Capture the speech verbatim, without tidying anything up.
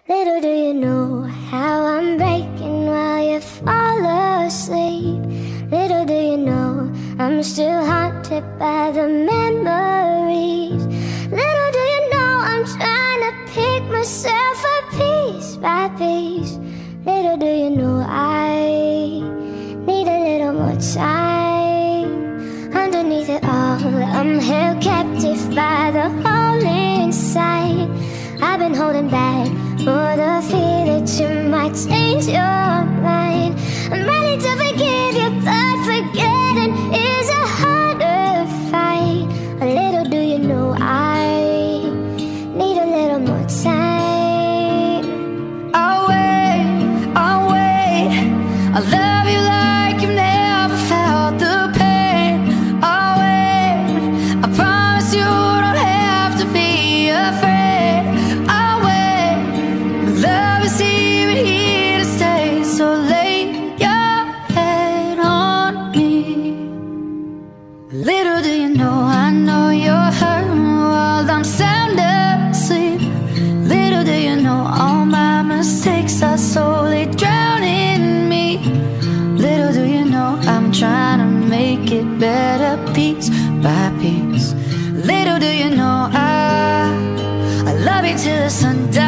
Little do you know how I'm breaking while you fall asleep. Little do you know I'm still haunted by the memories. Little do you know I'm trying to pick myself up piece by piece. Little do you know I need a little more time. Underneath it all, I'm held captive by the hole inside. I've been holding back for the fear that you might change your mind. I'm ready to forgive you, but forgetting is a harder fight. A little do you know I need a little more time. I'll wait, I'll wait. I love you like you've never felt the pain. I'll wait, I promise you don't have to be afraid. I'll wait, love is here and here to stay. So lay your head on me. Little do you know, I know you're hurting while I'm sound asleep. Little do you know, all my mistakes are slowly drowning me. Little do you know, I'm trying to make it better piece by piece. Little do you know, I, I love you till the sun dies.